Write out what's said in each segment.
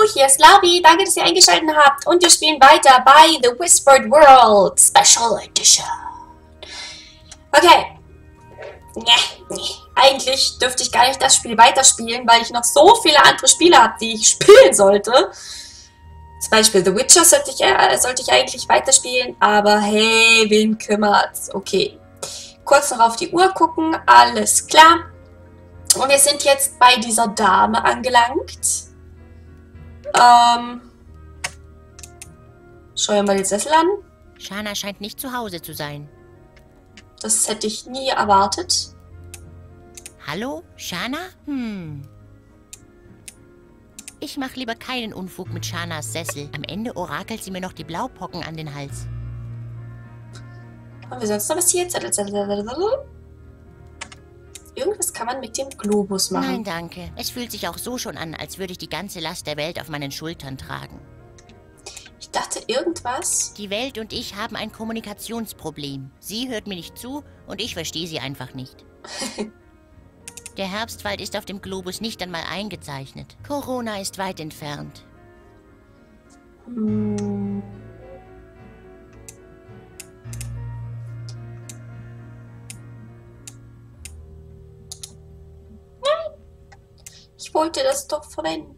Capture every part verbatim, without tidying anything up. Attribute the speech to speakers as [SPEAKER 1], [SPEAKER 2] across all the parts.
[SPEAKER 1] hier ist Lavi. Danke, dass ihr eingeschaltet habt. Und wir spielen weiter bei The Whispered World Special Edition. Okay. Nee, nee. Eigentlich dürfte ich gar nicht das Spiel weiterspielen, weil ich noch so viele andere Spiele habe, die ich spielen sollte. Zum Beispiel The Witcher sollte ich, äh, sollte ich eigentlich weiterspielen, aber hey, wen kümmert's? Okay. Kurz noch auf die Uhr gucken, alles klar. Und wir sind jetzt bei dieser Dame angelangt. Ähm. Schau dir mal den Sessel an.
[SPEAKER 2] Shana scheint nicht zu Hause zu sein.
[SPEAKER 1] Das hätte ich nie erwartet.
[SPEAKER 2] Hallo? Shana? Hm. Ich mache lieber keinen Unfug mit Shanas Sessel. Am Ende orakelt sie mir noch die Blaupocken an den Hals.
[SPEAKER 1] Haben wir sonst noch was hier? Irgendwas kann man mit dem Globus machen.
[SPEAKER 2] Nein, danke. Es fühlt sich auch so schon an, als würde ich die ganze Last der Welt auf meinen Schultern tragen.
[SPEAKER 1] Ich dachte irgendwas.
[SPEAKER 2] Die Welt und ich haben ein Kommunikationsproblem. Sie hört mir nicht zu und ich verstehe sie einfach nicht. Der Herbstwald ist auf dem Globus nicht einmal eingezeichnet. Corona ist weit entfernt.
[SPEAKER 1] Hm. Ich wollte das doch verwenden.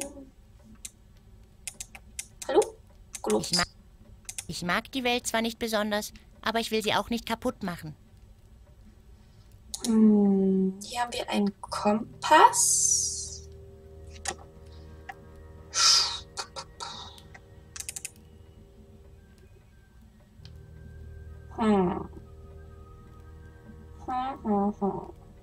[SPEAKER 1] Hallo? Globus.
[SPEAKER 2] Ich mag, ich mag die Welt zwar nicht besonders, aber ich will sie auch nicht kaputt machen.
[SPEAKER 1] Hm, hier haben wir einen Kompass. Hm. Hm, hm, hm.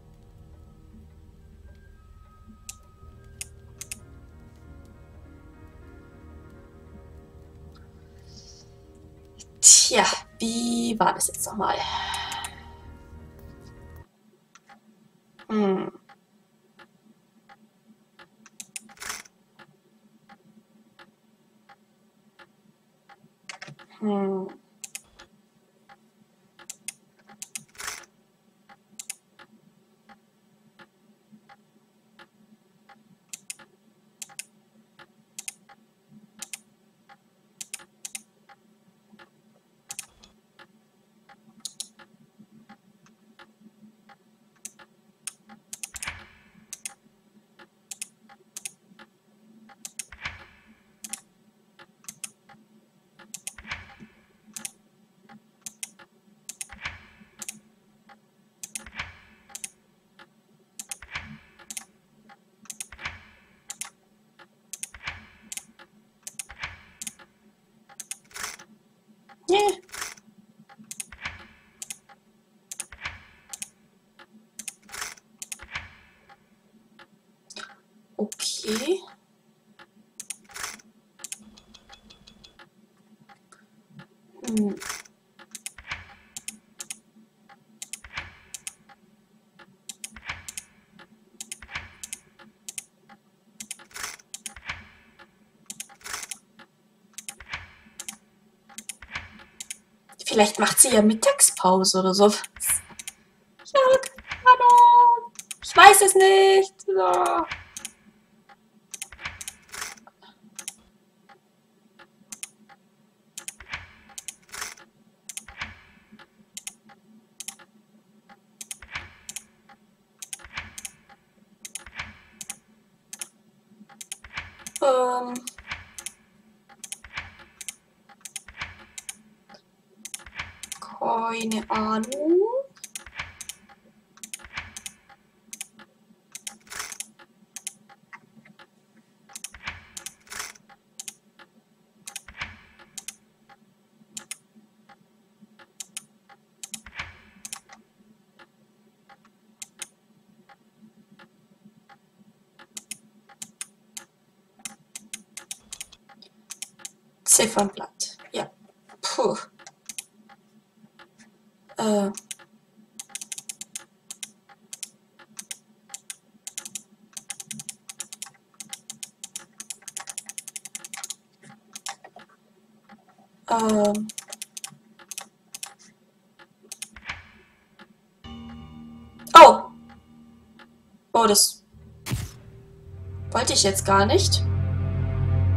[SPEAKER 1] Tja, wie war das jetzt nochmal? Hm. Hm. Yeah. Okay. Hm. Vielleicht macht sie ja Mittagspause oder so. Ja, keine Ahnung. Ich weiß es nicht. So. Ähm. Keine Ahnung. Ziffernblatt. Ja. Puh. Äh. Ähm. Oh. Oh, das wollte ich jetzt gar nicht.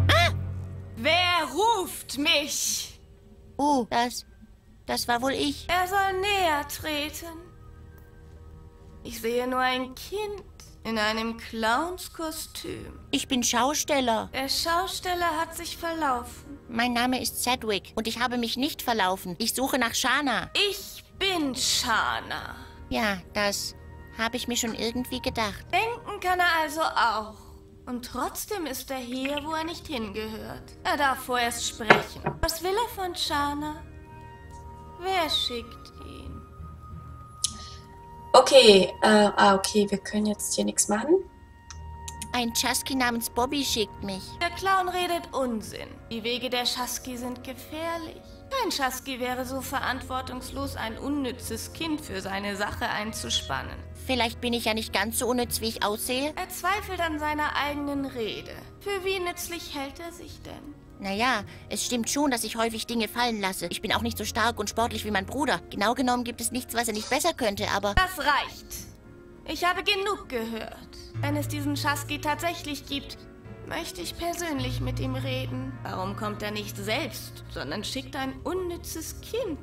[SPEAKER 3] ruft mich.
[SPEAKER 2] Oh, das... das war wohl ich.
[SPEAKER 3] Er soll näher treten. Ich sehe nur ein Kind in einem Clownskostüm.
[SPEAKER 2] Ich bin Schausteller.
[SPEAKER 3] Der Schausteller hat sich verlaufen.
[SPEAKER 2] Mein Name ist Sedgwick und ich habe mich nicht verlaufen. Ich suche nach Shana.
[SPEAKER 3] Ich bin Shana.
[SPEAKER 2] Ja, das habe ich mir schon irgendwie gedacht.
[SPEAKER 3] Denken kann er also auch. Und trotzdem ist er hier, wo er nicht hingehört. Er darf vorerst sprechen. Was will er von Shana? Wer schickt ihn?
[SPEAKER 1] Okay, äh, ah, okay, wir können jetzt hier nichts machen.
[SPEAKER 2] Ein Chasky namens Bobby schickt mich.
[SPEAKER 3] Der Clown redet Unsinn. Die Wege der Chasky sind gefährlich. Kein Chasky wäre so verantwortungslos, ein unnützes Kind für seine Sache einzuspannen.
[SPEAKER 2] Vielleicht bin ich ja nicht ganz so unnütz, wie ich aussehe.
[SPEAKER 3] Er zweifelt an seiner eigenen Rede. Für wie nützlich hält er sich denn?
[SPEAKER 2] Naja, es stimmt schon, dass ich häufig Dinge fallen lasse. Ich bin auch nicht so stark und sportlich wie mein Bruder. Genau genommen gibt es nichts, was er nicht besser könnte, aber...
[SPEAKER 3] Das reicht. Ich habe genug gehört. Wenn es diesen Chasky tatsächlich gibt, möchte ich persönlich mit ihm reden. Warum kommt er nicht selbst, sondern schickt ein unnützes Kind?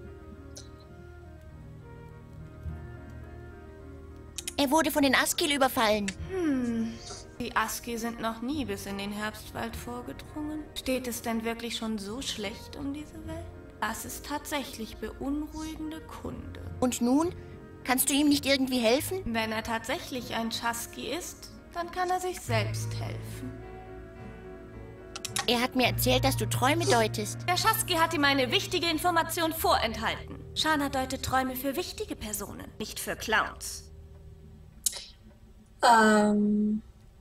[SPEAKER 2] Er wurde von den Askil überfallen.
[SPEAKER 3] Hm, die Askil sind noch nie bis in den Herbstwald vorgedrungen. Steht es denn wirklich schon so schlecht um diese Welt? Das ist tatsächlich beunruhigende Kunde.
[SPEAKER 2] Und nun? Kannst du ihm nicht irgendwie helfen?
[SPEAKER 3] Wenn er tatsächlich ein Chasky ist, dann kann er sich selbst helfen.
[SPEAKER 2] Er hat mir erzählt, dass du Träume deutest.
[SPEAKER 3] Der Chasky hat ihm eine wichtige Information vorenthalten. Shana deutet Träume für wichtige Personen, nicht für Clowns.
[SPEAKER 1] Ähm...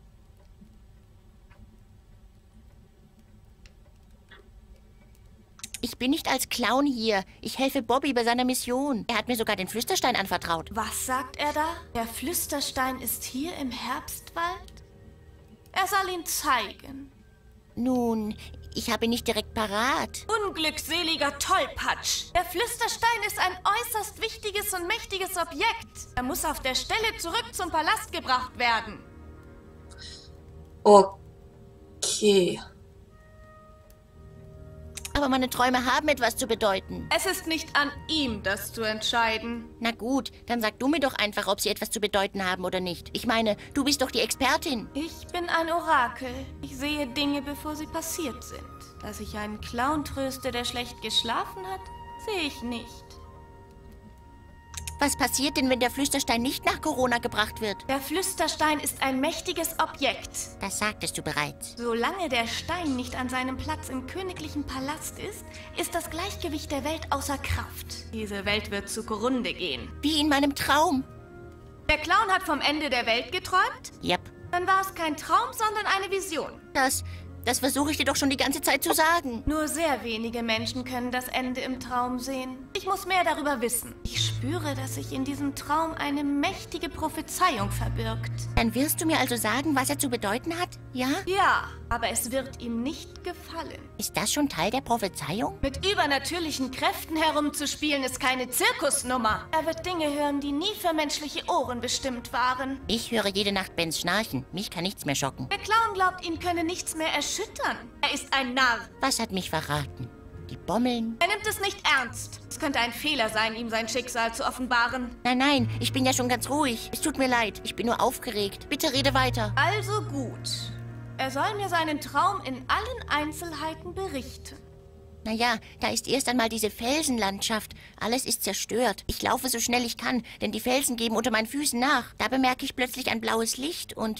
[SPEAKER 2] Ich bin nicht als Clown hier. Ich helfe Bobby bei seiner Mission. Er hat mir sogar den Flüsterstein anvertraut.
[SPEAKER 3] Was sagt er da? Der Flüsterstein ist hier im Herbstwald? Er soll ihn zeigen.
[SPEAKER 2] Nun, ich habe ihn nicht direkt parat.
[SPEAKER 3] Unglückseliger Tollpatsch! Der Flüsterstein ist ein äußerst wichtiges und mächtiges Objekt. Er muss auf der Stelle zurück zum Palast gebracht werden.
[SPEAKER 1] Okay.
[SPEAKER 2] Aber meine Träume haben etwas zu bedeuten.
[SPEAKER 3] Es ist nicht an ihm, das zu entscheiden.
[SPEAKER 2] Na gut, dann sag du mir doch einfach, ob sie etwas zu bedeuten haben oder nicht. Ich meine, du bist doch die Expertin.
[SPEAKER 3] Ich bin ein Orakel. Ich sehe Dinge, bevor sie passiert sind. Dass ich einen Clown tröste, der schlecht geschlafen hat, sehe ich nicht.
[SPEAKER 2] Was passiert denn, wenn der Flüsterstein nicht nach Corona gebracht wird?
[SPEAKER 3] Der Flüsterstein ist ein mächtiges Objekt.
[SPEAKER 2] Das sagtest du bereits.
[SPEAKER 3] Solange der Stein nicht an seinem Platz im königlichen Palast ist, ist das Gleichgewicht der Welt außer Kraft. Diese Welt wird zugrunde gehen.
[SPEAKER 2] Wie in meinem Traum.
[SPEAKER 3] Der Clown hat vom Ende der Welt geträumt?
[SPEAKER 2] Yep.
[SPEAKER 3] Dann war es kein Traum, sondern eine Vision.
[SPEAKER 2] Das, das versuche ich dir doch schon die ganze Zeit zu sagen.
[SPEAKER 3] Nur sehr wenige Menschen können das Ende im Traum sehen. Ich muss mehr darüber wissen. Ich spüre, dass sich in diesem Traum eine mächtige Prophezeiung verbirgt.
[SPEAKER 2] Dann wirst du mir also sagen, was er zu bedeuten hat? Ja?
[SPEAKER 3] Ja, aber es wird ihm nicht gefallen.
[SPEAKER 2] Ist das schon Teil der Prophezeiung?
[SPEAKER 3] Mit übernatürlichen Kräften herumzuspielen ist keine Zirkusnummer. Er wird Dinge hören, die nie für menschliche Ohren bestimmt waren.
[SPEAKER 2] Ich höre jede Nacht Bens Schnarchen. Mich kann nichts mehr schocken.
[SPEAKER 3] Der Clown glaubt, ihn könne nichts mehr erschüttern. Er ist ein Narr.
[SPEAKER 2] Was hat mich verraten? Die Bommeln?
[SPEAKER 3] Er nimmt es nicht ernst. Es könnte ein Fehler sein, ihm sein Schicksal zu offenbaren.
[SPEAKER 2] Nein, nein, ich bin ja schon ganz ruhig. Es tut mir leid, ich bin nur aufgeregt. Bitte rede weiter.
[SPEAKER 3] Also gut. Er soll mir seinen Traum in allen Einzelheiten berichten.
[SPEAKER 2] Naja, da ist erst einmal diese Felsenlandschaft. Alles ist zerstört. Ich laufe so schnell ich kann, denn die Felsen geben unter meinen Füßen nach. Da bemerke ich plötzlich ein blaues Licht und...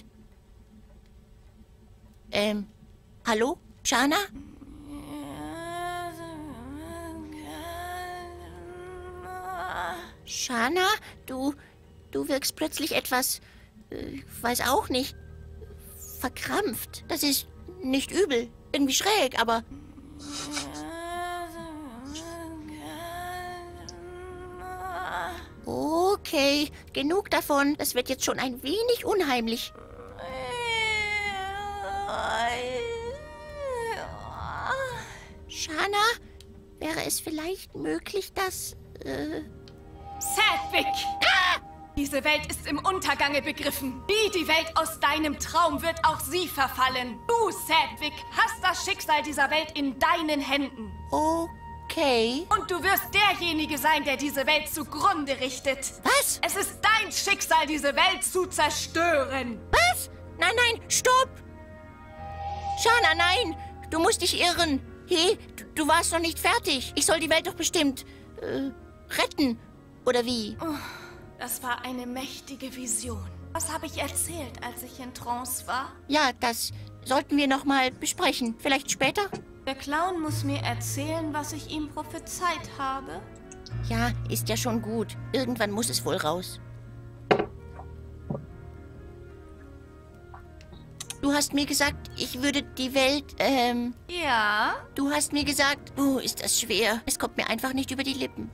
[SPEAKER 2] Ähm, hallo? Shana? Shana, du, du wirkst plötzlich etwas, äh, weiß auch nicht, verkrampft. Das ist nicht übel, irgendwie schräg, aber... Okay, genug davon. Das wird jetzt schon ein wenig unheimlich. Shana, wäre es vielleicht möglich, dass... Äh
[SPEAKER 3] Sedgwick!
[SPEAKER 2] Ah!
[SPEAKER 3] Diese Welt ist im Untergange begriffen. Wie die Welt aus deinem Traum wird auch sie verfallen. Du, Sedgwick, hast das Schicksal dieser Welt in deinen Händen.
[SPEAKER 2] Okay.
[SPEAKER 3] Und du wirst derjenige sein, der diese Welt zugrunde richtet.
[SPEAKER 2] Was?
[SPEAKER 3] Es ist dein Schicksal, diese Welt zu zerstören.
[SPEAKER 2] Was? Nein, nein, stopp! Shana, nein! Du musst dich irren. Hey, du, du warst noch nicht fertig. Ich soll die Welt doch bestimmt äh, retten. Oder wie?
[SPEAKER 3] Oh, das war eine mächtige Vision. Was habe ich erzählt, als ich in Trance war?
[SPEAKER 2] Ja, das sollten wir noch mal besprechen. Vielleicht später?
[SPEAKER 3] Der Clown muss mir erzählen, was ich ihm prophezeit habe.
[SPEAKER 2] Ja, ist ja schon gut. Irgendwann muss es wohl raus. Du hast mir gesagt, ich würde die Welt, ähm...
[SPEAKER 3] Ja?
[SPEAKER 2] Du hast mir gesagt, oh, ist das schwer. Es kommt mir einfach nicht über die Lippen.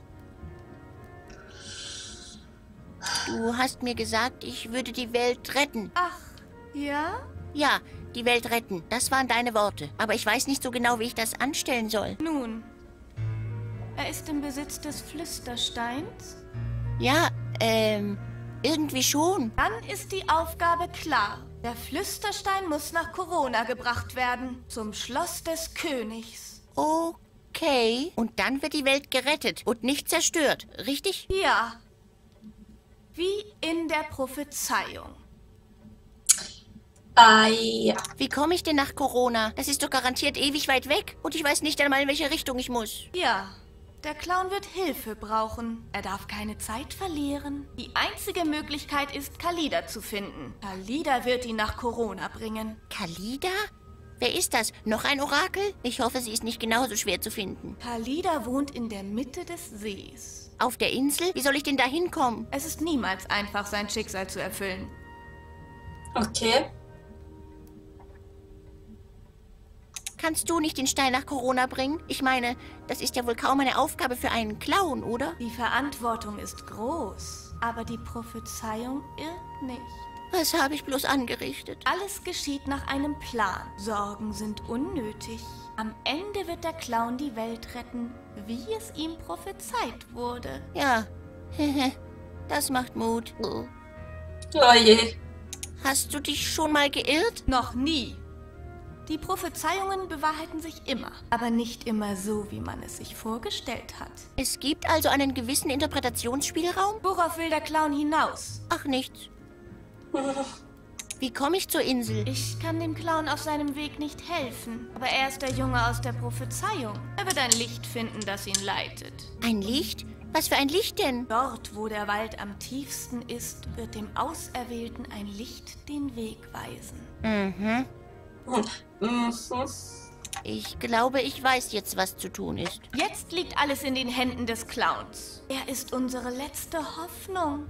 [SPEAKER 2] Du hast mir gesagt, ich würde die Welt retten.
[SPEAKER 3] Ach, ja?
[SPEAKER 2] Ja, die Welt retten. Das waren deine Worte. Aber ich weiß nicht so genau, wie ich das anstellen soll.
[SPEAKER 3] Nun, er ist im Besitz des Flüstersteins.
[SPEAKER 2] Ja, ähm, irgendwie schon.
[SPEAKER 3] Dann ist die Aufgabe klar. Der Flüsterstein muss nach Corona gebracht werden. Zum Schloss des Königs.
[SPEAKER 2] Okay. Und dann wird die Welt gerettet und nicht zerstört, richtig?
[SPEAKER 3] Ja. Wie in der Prophezeiung.
[SPEAKER 1] Ah, ja.
[SPEAKER 2] Wie komme ich denn nach Corona? Das ist doch garantiert ewig weit weg. Und ich weiß nicht einmal, in welche Richtung ich muss.
[SPEAKER 3] Ja. Der Clown wird Hilfe brauchen. Er darf keine Zeit verlieren. Die einzige Möglichkeit ist, Khalida zu finden. Khalida wird ihn nach Corona bringen.
[SPEAKER 2] Khalida? Wer ist das? Noch ein Orakel? Ich hoffe, sie ist nicht genauso schwer zu finden.
[SPEAKER 3] Khalida wohnt in der Mitte des Sees.
[SPEAKER 2] Auf der Insel? Wie soll ich denn da hinkommen?
[SPEAKER 3] Es ist niemals einfach, sein Schicksal zu erfüllen.
[SPEAKER 1] Okay.
[SPEAKER 2] Kannst du nicht den Stein nach Corona bringen? Ich meine, das ist ja wohl kaum eine Aufgabe für einen Clown, oder?
[SPEAKER 3] Die Verantwortung ist groß, aber die Prophezeiung irrt nicht.
[SPEAKER 2] Was habe ich bloß angerichtet?
[SPEAKER 3] Alles geschieht nach einem Plan. Sorgen sind unnötig. Am Ende wird der Clown die Welt retten, wie es ihm prophezeit wurde.
[SPEAKER 2] Ja, das macht Mut.
[SPEAKER 1] Oh je.
[SPEAKER 2] Hast du dich schon mal geirrt?
[SPEAKER 3] Noch nie. Die Prophezeiungen bewahrheiten sich immer, aber nicht immer so, wie man es sich vorgestellt hat.
[SPEAKER 2] Es gibt also einen gewissen Interpretationsspielraum?
[SPEAKER 3] Worauf will der Clown hinaus?
[SPEAKER 2] Ach, nichts. Wie komme ich zur Insel?
[SPEAKER 3] Ich kann dem Clown auf seinem Weg nicht helfen, aber er ist der Junge aus der Prophezeiung. Er wird ein Licht finden, das ihn leitet.
[SPEAKER 2] Ein Licht? Was für ein Licht denn?
[SPEAKER 3] Dort, wo der Wald am tiefsten ist, wird dem Auserwählten ein Licht den Weg weisen.
[SPEAKER 2] Mhm.
[SPEAKER 1] Mhm.
[SPEAKER 2] Ich glaube, ich weiß jetzt, was zu tun ist.
[SPEAKER 3] Jetzt liegt alles in den Händen des Clowns. Er ist unsere letzte Hoffnung.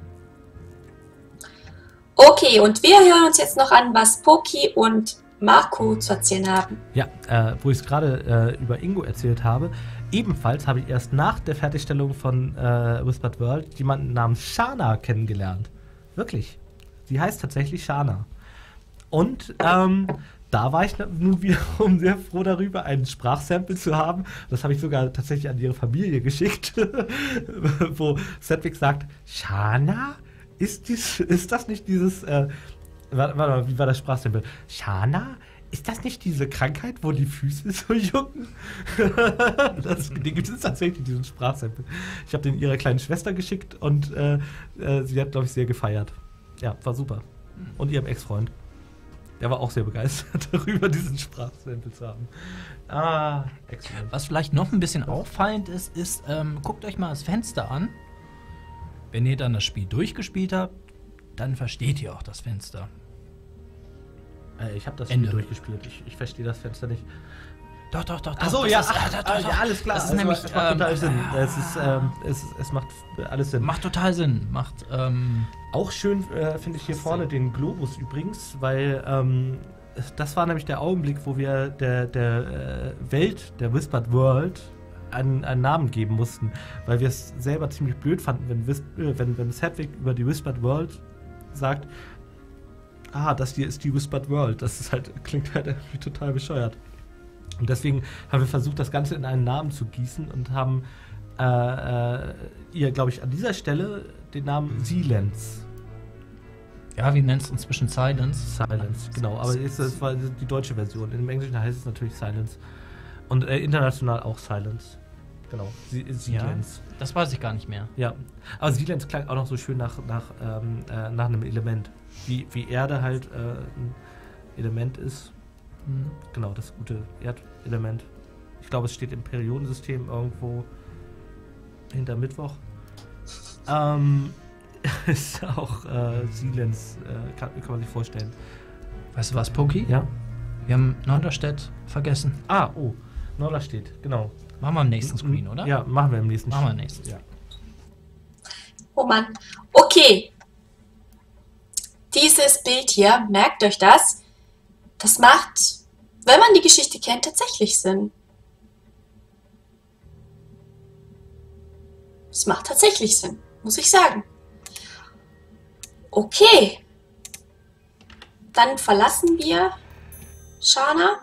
[SPEAKER 1] Okay, und wir hören uns jetzt noch an, was Poki und Marco zu erzählen haben.
[SPEAKER 4] Ja, äh, wo ich es gerade äh, über Ingo erzählt habe. Ebenfalls habe ich erst nach der Fertigstellung von äh, Whispered World jemanden namens Shana kennengelernt. Wirklich. Sie heißt tatsächlich Shana. Und ähm, da war ich nun wiederum sehr froh darüber, ein Sprachsample zu haben. Das habe ich sogar tatsächlich an ihre Familie geschickt, wo Sedgwick sagt, Shana? Ist, dies, ist das nicht dieses, äh, warte, warte mal, wie war das Sprachsample? Shana? Ist das nicht diese Krankheit, wo die Füße so jucken? das, den gibt es tatsächlich, diesen Sprachsample. Ich habe den ihrer kleinen Schwester geschickt und äh, äh, sie hat, glaube ich, sehr gefeiert. Ja, war super. Und ihrem Ex-Freund. Der war auch sehr begeistert darüber, diesen Sprachsample zu haben. Ah, excellent.
[SPEAKER 5] Was vielleicht noch ein bisschen auffallend ist, ist, ähm, guckt euch mal das Fenster an. Wenn ihr dann das Spiel durchgespielt habt, dann versteht ihr auch das Fenster.
[SPEAKER 4] Äh, ich habe das
[SPEAKER 5] Ende.
[SPEAKER 4] Spiel durchgespielt. Ich, ich verstehe das Fenster nicht.
[SPEAKER 5] Doch, doch, doch.
[SPEAKER 4] Ach so,
[SPEAKER 5] doch,
[SPEAKER 4] ja,
[SPEAKER 5] das ist,
[SPEAKER 4] ach,
[SPEAKER 5] äh, doch, doch,
[SPEAKER 4] ah, ja, alles klar.
[SPEAKER 5] Das ist
[SPEAKER 4] Also,
[SPEAKER 5] nämlich,
[SPEAKER 4] es macht total
[SPEAKER 5] ähm,
[SPEAKER 4] Sinn.
[SPEAKER 5] äh,
[SPEAKER 4] Es, ist, ähm, es, es macht alles Sinn.
[SPEAKER 5] Macht total Sinn. Macht, ähm,
[SPEAKER 4] Auch schön äh, finde ich hier vorne den Globus übrigens, weil ähm, das war nämlich der Augenblick, wo wir der, der äh, Welt, der Whispered World, einen, einen Namen geben mussten, weil wir es selber ziemlich blöd fanden, wenn, Whis äh, wenn, wenn Sedgwick über die Whispered World sagt, ah, das hier ist die Whispered World. Das ist halt, klingt halt irgendwie total bescheuert. Und deswegen haben wir versucht, das Ganze in einen Namen zu gießen und haben äh, äh, ihr, glaube ich, an dieser Stelle den Namen Silence.
[SPEAKER 5] Ja, wir nennen es inzwischen Silence.
[SPEAKER 4] Silence, genau. Aber ist, das war die deutsche Version. Im Englischen heißt es natürlich Silence. Und äh, international auch Silence. Genau, Sie- Silence.
[SPEAKER 5] Ja, das weiß ich gar nicht mehr.
[SPEAKER 4] Ja, aber Silence klang auch noch so schön nach, nach, ähm, äh, nach einem Element. Wie, wie Erde halt äh, ein Element ist.
[SPEAKER 5] Mhm.
[SPEAKER 4] Genau, das gute Erdelement. Ich glaube, es steht im Periodensystem irgendwo hinter Mittwoch. Ähm, ist auch äh, Silence, äh, kann, kann man sich vorstellen.
[SPEAKER 5] Weißt du was, Poki?
[SPEAKER 4] Ja?
[SPEAKER 5] Wir haben Norderstedt vergessen.
[SPEAKER 4] Ah, oh, Norderstedt, genau.
[SPEAKER 5] Machen wir am nächsten Screen, oder?
[SPEAKER 4] Ja, machen wir im nächsten
[SPEAKER 5] Machen wir
[SPEAKER 4] Screen.
[SPEAKER 5] am nächsten.
[SPEAKER 4] Ja.
[SPEAKER 1] Oh Mann. Okay. Dieses Bild hier, merkt euch das, das macht, wenn man die Geschichte kennt, tatsächlich Sinn. Es macht tatsächlich Sinn, muss ich sagen. Okay. Dann verlassen wir Shana.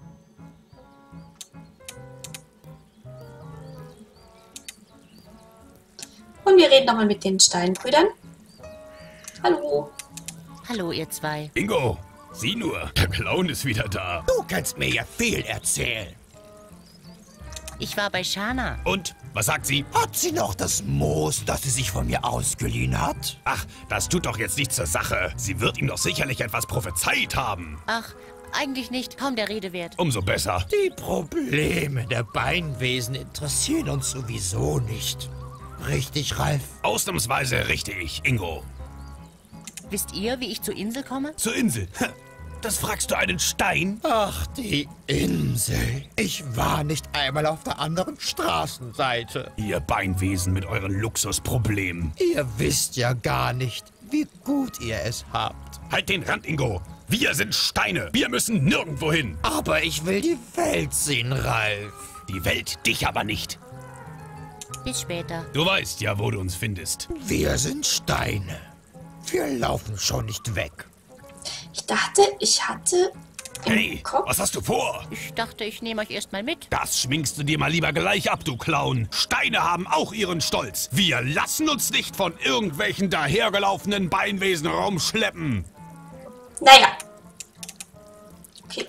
[SPEAKER 1] Und wir reden nochmal mit den Steinbrüdern. Hallo.
[SPEAKER 2] Hallo, ihr zwei.
[SPEAKER 6] Ingo, sieh nur, der Clown ist wieder da.
[SPEAKER 7] Du kannst mir ja viel erzählen.
[SPEAKER 2] Ich war bei Shana.
[SPEAKER 6] Und, was sagt sie?
[SPEAKER 7] Hat sie noch das Moos, das sie sich von mir ausgeliehen hat?
[SPEAKER 6] Ach, das tut doch jetzt nichts zur Sache. Sie wird ihm doch sicherlich etwas prophezeit haben.
[SPEAKER 2] Ach, eigentlich nicht. Kaum der Rede wert.
[SPEAKER 6] Umso besser.
[SPEAKER 7] Die Probleme der Beinwesen interessieren uns sowieso nicht. Richtig, Ralf?
[SPEAKER 6] Ausnahmsweise richtig, Ingo.
[SPEAKER 2] Wisst ihr, wie ich zur Insel komme?
[SPEAKER 6] Zur Insel. Das fragst du einen Stein?
[SPEAKER 7] Ach, die Insel. Ich war nicht einmal auf der anderen Straßenseite.
[SPEAKER 6] Ihr Beinwesen mit euren Luxusproblemen.
[SPEAKER 7] Ihr wisst ja gar nicht, wie gut ihr es habt.
[SPEAKER 6] Halt den Rand, Ingo. Wir sind Steine. Wir müssen nirgendwo hin.
[SPEAKER 7] Aber ich will die Welt sehen, Ralf.
[SPEAKER 6] Die Welt dich aber nicht.
[SPEAKER 2] Bis später.
[SPEAKER 6] Du weißt ja, wo du uns findest.
[SPEAKER 7] Wir sind Steine. Wir laufen schon nicht weg.
[SPEAKER 1] Ich dachte, ich hatte im
[SPEAKER 6] Hey,
[SPEAKER 1] Kopf...
[SPEAKER 6] was hast du vor?
[SPEAKER 2] Ich dachte, ich nehme euch erstmal mit.
[SPEAKER 6] Das schminkst du dir mal lieber gleich ab, du Clown. Steine haben auch ihren Stolz. Wir lassen uns nicht von irgendwelchen dahergelaufenen Beinwesen rumschleppen.
[SPEAKER 1] Naja. Okay.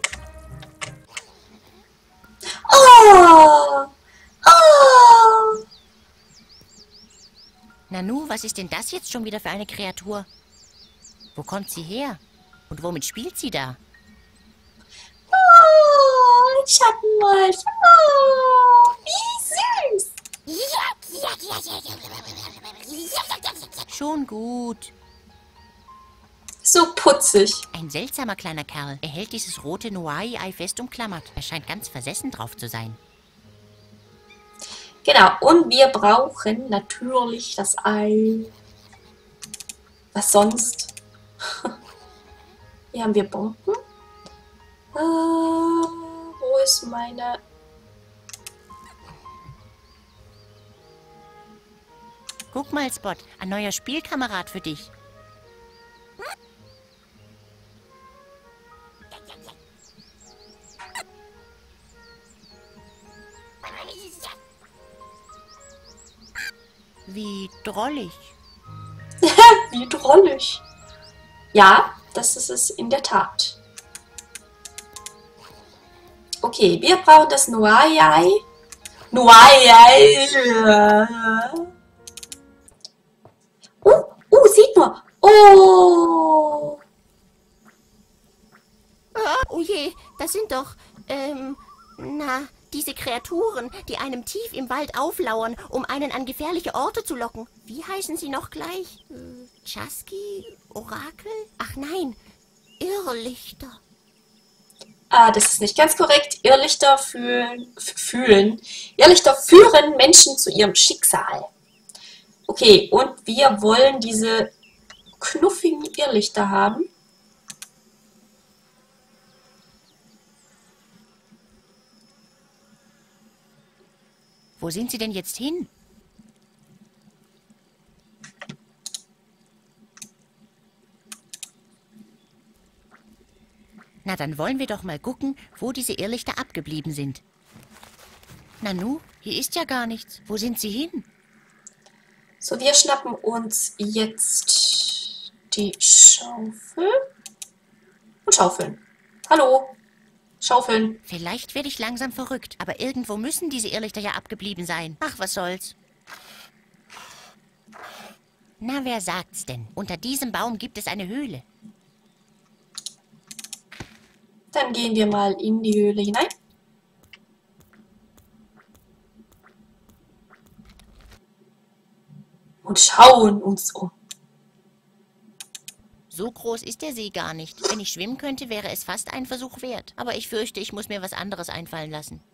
[SPEAKER 1] Oh! Oh!
[SPEAKER 2] Nanu, was ist denn das jetzt schon wieder für eine Kreatur? Wo kommt sie her? Und womit spielt sie da?
[SPEAKER 1] Oh, ein Schattenwolf. Oh, wie süß.
[SPEAKER 2] Schon gut.
[SPEAKER 1] So putzig.
[SPEAKER 2] Ein seltsamer kleiner Kerl. Er hält dieses rote Noai-Ei fest umklammert. Er scheint ganz versessen drauf zu sein.
[SPEAKER 1] Genau, und wir brauchen natürlich das Ei. Was sonst? Hier haben wir Bomben. Äh, wo ist meine...
[SPEAKER 2] Guck mal, Spot. Ein neuer Spielkamerad für dich. Wie drollig.
[SPEAKER 1] Wie drollig. Ja, das ist es in der Tat. Okay, wir brauchen das Noai-Ei. Noai-Ei. Oh, oh, sieht mal. Oh.
[SPEAKER 8] Oh je, das sind doch, ähm, na, diese Kreaturen, die einem tief im Wald auflauern, um einen an gefährliche Orte zu locken. Wie heißen sie noch gleich? Äh, Chasky? Orakel? Ach nein, Irrlichter.
[SPEAKER 1] Ah, das ist nicht ganz korrekt. Irrlichter fühlen, fühlen. Irrlichter führen Menschen zu ihrem Schicksal. Okay, und wir wollen diese knuffigen Irrlichter haben.
[SPEAKER 2] Wo sind sie denn jetzt hin? Na, dann wollen wir doch mal gucken, wo diese Irrlichter abgeblieben sind. Nanu, hier ist ja gar nichts. Wo sind sie hin?
[SPEAKER 1] So, wir schnappen uns jetzt die Schaufel und schaufeln. Hallo, schaufeln.
[SPEAKER 2] Vielleicht werde ich langsam verrückt, aber irgendwo müssen diese Irrlichter ja abgeblieben sein. Ach, was soll's. Na, wer sagt's denn? Unter diesem Baum gibt es eine Höhle.
[SPEAKER 1] Dann gehen wir mal in die Höhle hinein. Und schauen uns um.
[SPEAKER 2] So groß ist der See gar nicht. Wenn ich schwimmen könnte, wäre es fast ein Versuch wert. Aber ich fürchte, ich muss mir was anderes einfallen lassen.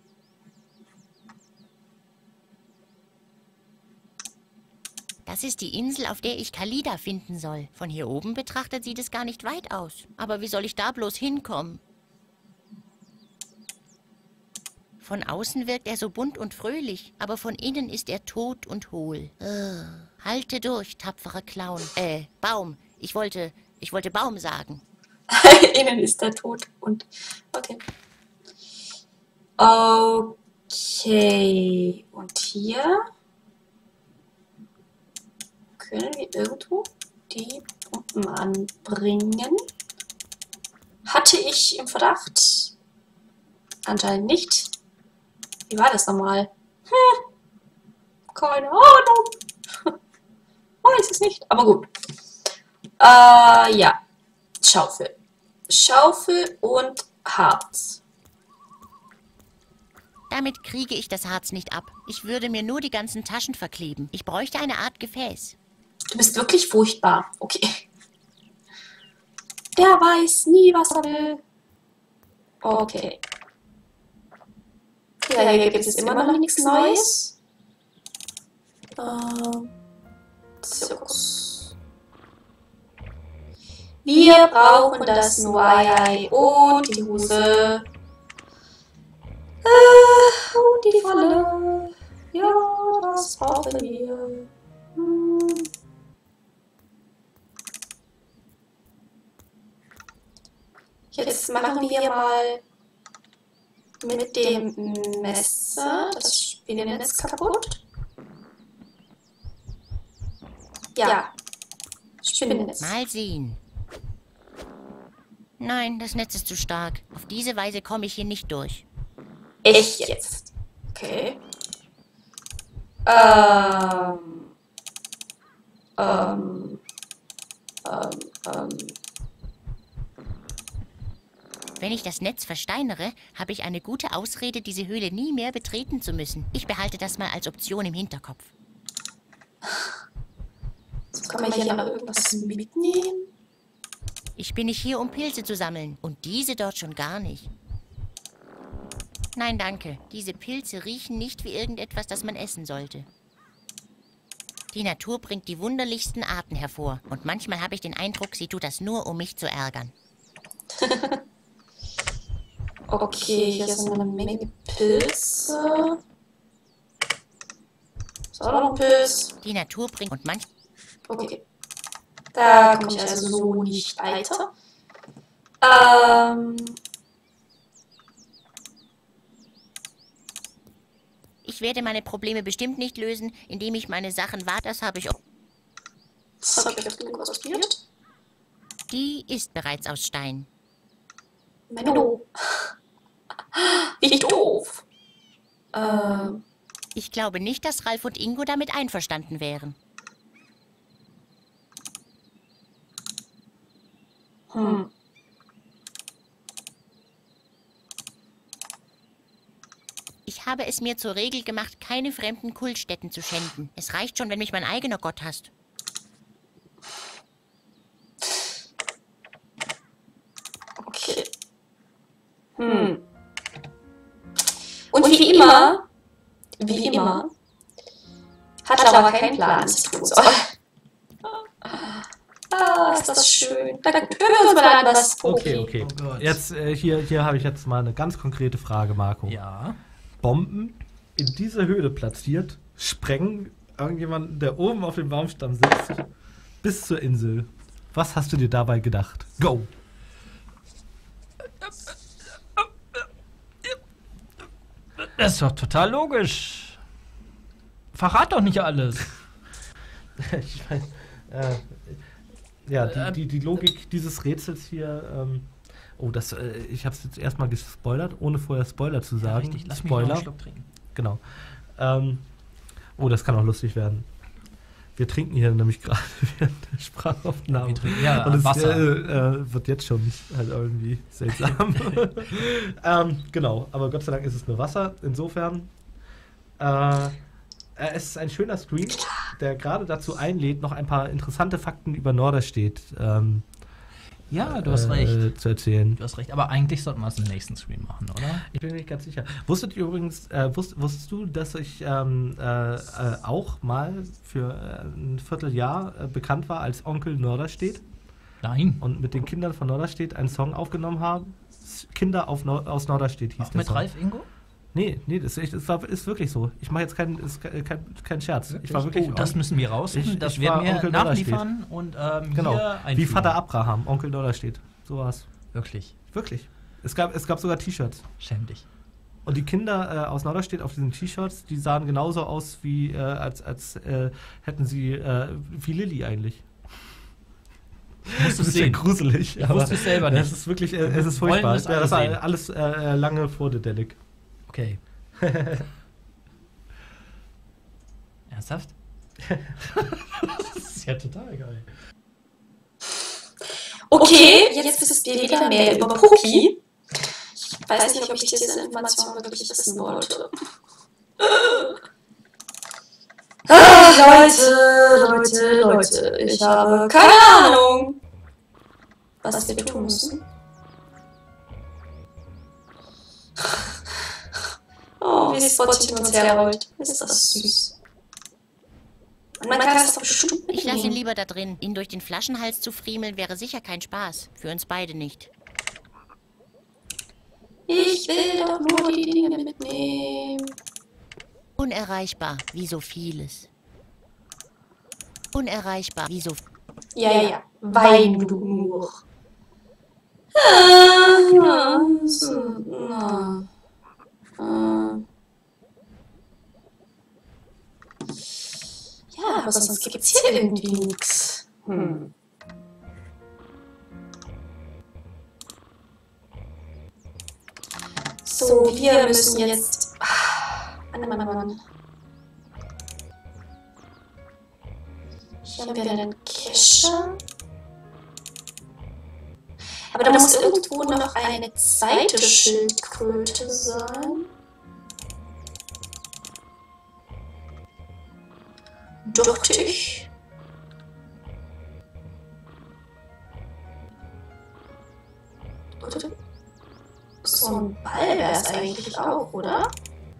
[SPEAKER 2] Das ist die Insel, auf der ich Khalida finden soll. Von hier oben betrachtet sieht es gar nicht weit aus. Aber wie soll ich da bloß hinkommen? Von außen wirkt er so bunt und fröhlich, aber von innen ist er tot und hohl. Uh, halte durch, tapferer Clown. Äh, Baum. Ich wollte, ich wollte Baum sagen.
[SPEAKER 1] Innen ist er tot und... Okay. Okay. Und hier... Können wir irgendwo die Pumpen anbringen? Hatte ich im Verdacht? Anscheinend nicht. Wie war das nochmal? Hm. Keine Ahnung. Weiß es nicht, aber gut. Äh, ja. Schaufel. Schaufel und Harz.
[SPEAKER 2] Damit kriege ich das Harz nicht ab. Ich würde mir nur die ganzen Taschen verkleben. Ich bräuchte eine Art Gefäß.
[SPEAKER 1] Du bist wirklich furchtbar. Okay. Der weiß nie, was er will. Okay. Ja, hier gibt es immer noch nichts Neues. Ähm, Zirkus. Wir brauchen das Nuai und die Hose. Äh, und die Falle. Ja, das brauchen wir. Hm. Jetzt machen wir mal mit dem Messer das Spinnennetz kaputt. Ja, Spinnennetz.
[SPEAKER 2] Mal sehen. Nein, das Netz ist zu stark. Auf diese Weise komme ich hier nicht durch.
[SPEAKER 1] Echt jetzt? Okay. Ähm. Ähm. Ähm. Ähm.
[SPEAKER 2] Wenn ich das Netz versteinere, habe ich eine gute Ausrede, diese Höhle nie mehr betreten zu müssen. Ich behalte das mal als Option im Hinterkopf.
[SPEAKER 1] So, kann man hier noch irgendwas mitnehmen?
[SPEAKER 2] Ich bin nicht hier, um Pilze zu sammeln. Und diese dort schon gar nicht. Nein, danke. Diese Pilze riechen nicht wie irgendetwas, das man essen sollte. Die Natur bringt die wunderlichsten Arten hervor. Und manchmal habe ich den Eindruck, sie tut das nur, um mich zu ärgern.
[SPEAKER 1] Okay, hier sind eine Menge Pilze. Ist auch noch ein Pilz.
[SPEAKER 2] Die Natur bringt und manch...
[SPEAKER 1] Okay. Da komme ich also so nicht weiter. Ähm...
[SPEAKER 2] Ich werde meine Probleme bestimmt nicht lösen, indem ich meine Sachen warte. Das habe ich auch...
[SPEAKER 1] Was habe ich auf den ausprobiert?
[SPEAKER 2] Die ist bereits aus Stein.
[SPEAKER 1] Menno. Wie doof. Ähm...
[SPEAKER 2] Ich glaube nicht, dass Ralf und Ingo damit einverstanden wären.
[SPEAKER 1] Hm.
[SPEAKER 2] Ich habe es mir zur Regel gemacht, keine fremden Kultstätten zu schänden. Es reicht schon, wenn mich mein eigener Gott hasst.
[SPEAKER 1] Okay. Hm. Und wie immer, wie immer, hat er aber keinen Plan, was ich tun soll. Ah, ist das schön. Dann hören wir uns mal an, was...
[SPEAKER 4] Okay, okay.
[SPEAKER 5] Oh Gott.
[SPEAKER 4] Jetzt, äh, hier, hier habe ich jetzt mal eine ganz konkrete Frage, Marco.
[SPEAKER 5] Ja.
[SPEAKER 4] Bomben in diese Höhle platziert, sprengen irgendjemanden, der oben auf dem Baumstamm sitzt, bis zur Insel. Was hast du dir dabei gedacht? Go!
[SPEAKER 5] Das ist doch total logisch. Verrat doch nicht alles.
[SPEAKER 4] Ich weiß, äh, ja, die, die, die Logik dieses Rätsels hier, ähm, oh, das, äh, ich habe es jetzt erstmal gespoilert, ohne vorher Spoiler zu sagen.
[SPEAKER 5] Ja, richtig, lass
[SPEAKER 4] Spoiler.
[SPEAKER 5] mich noch einen Schluck trinken.
[SPEAKER 4] Genau. Ähm, oh, das kann auch lustig werden. Wir trinken hier nämlich gerade während der Sprachaufnahme.
[SPEAKER 5] Wir trinken, ja,
[SPEAKER 4] und es
[SPEAKER 5] Wasser.
[SPEAKER 4] Äh, äh, wird jetzt schon halt irgendwie seltsam. ähm, genau, aber Gott sei Dank ist es nur Wasser. Insofern, äh, es ist ein schöner Screen, der gerade dazu einlädt, noch ein paar interessante Fakten über Norderstedt ähm,
[SPEAKER 5] Ja, du hast
[SPEAKER 4] äh,
[SPEAKER 5] recht.
[SPEAKER 4] zu erzählen.
[SPEAKER 5] Du hast recht, aber eigentlich sollten wir es im nächsten Stream machen, oder?
[SPEAKER 4] Ich bin mir nicht ganz sicher. Wusstet ihr übrigens, äh, wusst, wusstest du, dass ich ähm, äh, äh, auch mal für äh, ein Vierteljahr äh, bekannt war als Onkel Norderstedt
[SPEAKER 5] Nein.
[SPEAKER 4] und mit den Kindern von Norderstedt einen Song aufgenommen habe? Kinder auf Nor- aus Norderstedt hieß
[SPEAKER 5] Auch
[SPEAKER 4] der
[SPEAKER 5] mit
[SPEAKER 4] Song.
[SPEAKER 5] Ralf Ingo?
[SPEAKER 4] Nee, nee, das ist, echt, das war, ist wirklich so. Ich mache jetzt keinen ist kein, kein, kein Scherz. Ich war wirklich
[SPEAKER 5] Oh, das
[SPEAKER 4] On-
[SPEAKER 5] müssen wir raussuchen.
[SPEAKER 4] Ich-
[SPEAKER 5] das
[SPEAKER 4] ich
[SPEAKER 5] werden
[SPEAKER 4] war
[SPEAKER 5] wir
[SPEAKER 4] Onkel
[SPEAKER 5] nachliefern und ähm,
[SPEAKER 4] Genau,
[SPEAKER 5] hier
[SPEAKER 4] wie
[SPEAKER 5] einfügen.
[SPEAKER 4] Vater Abraham, Onkel Norderstedt. So war's.
[SPEAKER 5] Wirklich.
[SPEAKER 4] Wirklich. Es gab, es gab sogar T-Shirts.
[SPEAKER 5] Schäm dich.
[SPEAKER 4] Und die Kinder äh, aus Norderstedt auf diesen T-Shirts, die sahen genauso aus, wie äh, als, als äh, hätten sie äh, wie Lilly eigentlich.
[SPEAKER 5] Musst du
[SPEAKER 4] Das ist ja
[SPEAKER 5] sehen.
[SPEAKER 4] gruselig.
[SPEAKER 5] Ich
[SPEAKER 4] aber
[SPEAKER 5] wusste es selber nicht.
[SPEAKER 4] Es ist wirklich, äh, es ist
[SPEAKER 5] Wir wollen
[SPEAKER 4] furchtbar.
[SPEAKER 5] das
[SPEAKER 4] Ja,
[SPEAKER 5] alle
[SPEAKER 4] das war
[SPEAKER 5] sehen.
[SPEAKER 4] alles äh, lange vor Dedelic.
[SPEAKER 5] Okay. Ernsthaft?
[SPEAKER 4] Das ist ja total geil.
[SPEAKER 1] Okay, jetzt wisst ihr wieder mehr über Puki. Ich weiß nicht, ob ich diese Information wirklich wissen wollte. Ah, Leute, Leute, Leute, ich habe keine Ahnung, was wir tun müssen. Oh, wie Spot hinter uns herrollt. Ist das süß. Und man kann das doch bestimmt
[SPEAKER 2] Ich lasse ihn
[SPEAKER 1] mitnehmen.
[SPEAKER 2] lieber da drin. Ihn durch den Flaschenhals zu friemeln wäre sicher kein Spaß. Für uns beide nicht.
[SPEAKER 1] Ich will doch nur die Dinge mitnehmen.
[SPEAKER 2] Unerreichbar, wie so vieles. Unerreichbar, wie so...
[SPEAKER 1] Ja, ja, wein du nur. Ah, so, na. Ah. Ja, aber sonst gibt's hier irgendwie nichts. Hm. So, wir müssen jetzt... Ah, Mann, Mann, Mann. Hier haben wir einen Kescher. Aber da muss irgendwo noch eine zweite Schildkröte sein. Dachte ich. Oder? So ein Ball wäre es eigentlich auch, oder?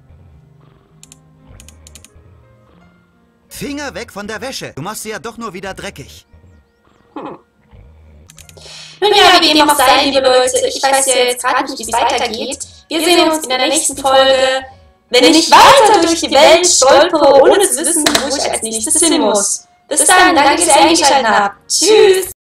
[SPEAKER 9] Finger weg von der Wäsche. Du machst sie ja doch nur wieder dreckig.
[SPEAKER 1] Hm. Nun ja, wie dem auch sei, liebe Leute, ich weiß ja jetzt gerade nicht, wie es weitergeht. Wir sehen uns in der nächsten Folge, wenn ich weiter durch die Welt stolpere, ohne zu wissen, wo ich als nächstes hin muss. Bis dann, danke, dass ihr eingeschaltet habt. Tschüss!